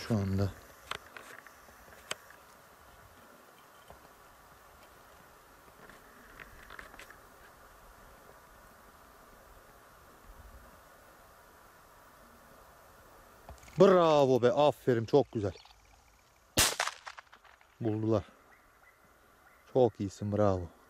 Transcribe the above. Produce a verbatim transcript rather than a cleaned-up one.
şu anda. Bravo be, aferin, çok güzel. Buldular. Çok iyisin, bravo.